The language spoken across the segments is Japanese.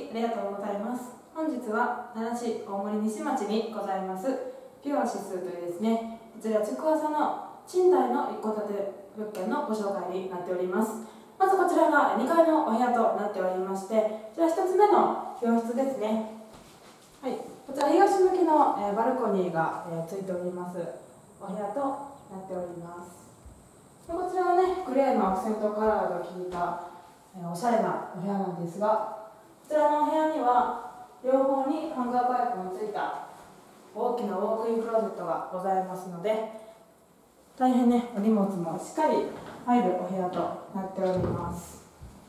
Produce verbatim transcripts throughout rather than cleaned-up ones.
ありがとうございます。本日は奈良市大森西町にございますピュアシスというですね、こちら築浅の賃貸の一戸建て物件のご紹介になっております。まずこちらがにかいのお部屋となっておりまして、こちらひとつめの洋室ですね。はい、こちら東向きの、えー、バルコニーが、えー、ついておりますお部屋となっております。でこちらはね、グレーのアクセントカラーが効いた、えー、おしゃれなお部屋なんですが、こちらのお部屋には両方にハンガーパイプのついた大きなウォークインクローゼットがございますので、大変ね、お荷物もしっかり入るお部屋となっております。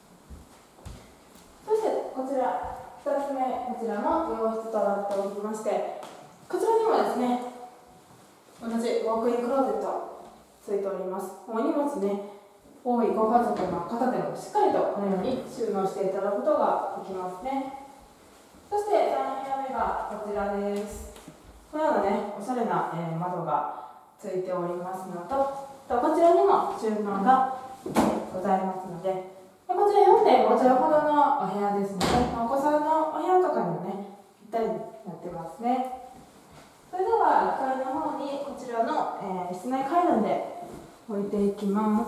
そしてこちらふたつめ、こちらの洋室となっておりまして、こちらにもですね、同じウォークインクローゼットついております。お荷物ね、多いご家族の方でもしっかりとこのように収納していただくことができますね。そしてさん部屋目がこちらです。このようなね、おしゃれな、えー、窓がついておりますのと、こちらにも収納がございますので、こちら よんてんご 畳ほどのお部屋ですので、お子さんのお部屋とかにもね、ぴったりになってますね。それではにかいの方にこちらの、えー、室内階段で置いていきます。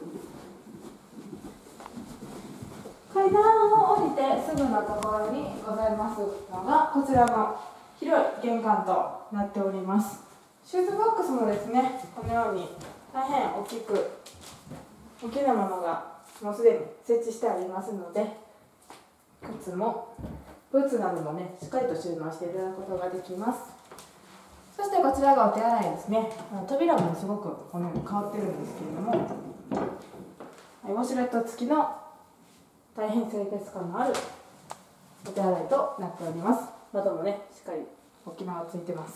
階段を降りてすぐのところにございますのが、こちらの広い玄関となっております。シューズボックスもですね、このように大変大きく大きなものがもうすでに設置してありますので、靴もブーツなどもね、しっかりと収納していただくことができます。そしてこちらがお手洗いですね。扉もすごくこのように変わってるんですけれども、ウォシュレット付きの大変清潔感のあるお手洗いとなっております。窓もね、しっかり大きなのがついてます。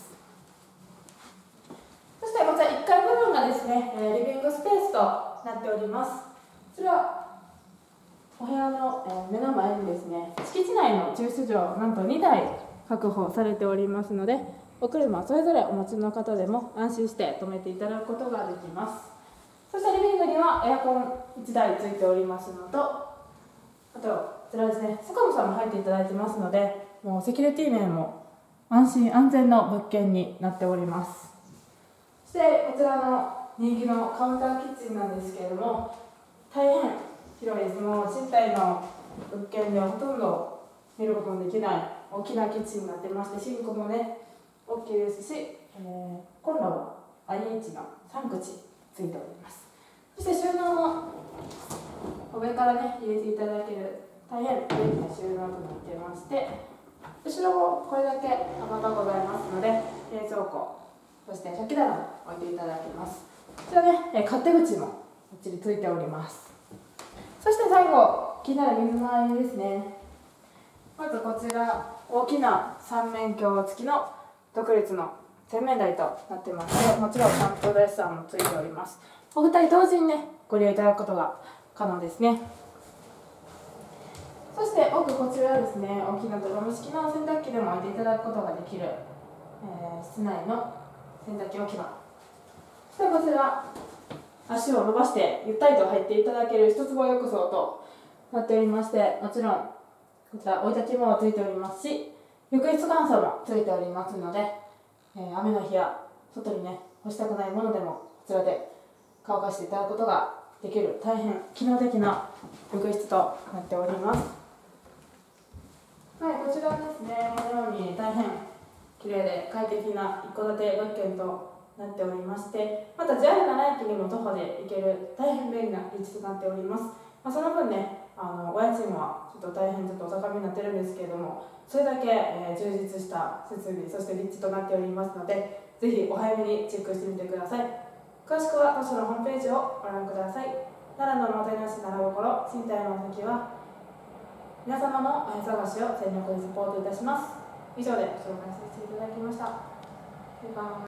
そしてこちらいっかい部分がですね、リビングスペースとなっております。こちらお部屋の目の前にですね、敷地内の駐車場なんとにだい確保されておりますので、お車それぞれお持ちの方でも安心して止めていただくことができます。そしてリビングにはエアコンいちだいついておりますのと、あとこちらですね、セコムさんも入っていただいてますので、もうセキュリティ面も安心安全の物件になっております。そしてこちらの人気のカウンターキッチンなんですけれども、大変広いです。もう賃貸の物件ではほとんど見ることのできない大きなキッチンになってまして、シンクもね大きいですし、えー、コンロは アイエイチ のさん口ついております。そして収納も上からね入れていただける大変便利な収納となっていまして、後ろもこれだけ幅がございますので、冷蔵庫、そして食器棚も置いていただけます。こちらね、勝手口もこっちについております。そして最後、気になる水回りですね。まずこちら、大きな三面鏡付きの独立の洗面台となってまして、もちろん担当台さんもついております。お二人同時にね、ご利用いただくことが可能ですね。そして奥こちらはですね、大きなドラム式の洗濯機でも置いていただくことができる、えー、室内の洗濯機置き場。そしてこちら、足を伸ばしてゆったりと入っていただける一坪浴槽となっておりまして、もちろんこちら追い焚きもついておりますし、浴室乾燥もついておりますので、えー、雨の日や外にね干したくないものでもこちらで乾かしていただくことができる大変機能的な浴室となっております。はい、こちらですね、このように大変綺麗で快適な一戸建て物件となっておりまして、また ジェイアール 奈良駅にも徒歩で行ける大変便利な立地となっております。まあ、その分ね、あのお家賃はちょっと大変ちょっとお高めになってるんですけれども、それだけ、えー、充実した設備、そして立地となっておりますので、ぜひお早めにチェックしてみてください。詳しくは図書のホームページをご覧ください。奈良のおもてなし奈良心賃貸の先は皆様のお部屋探しを全力でサポートいたします。以上で紹介させていただきました。バイバイ。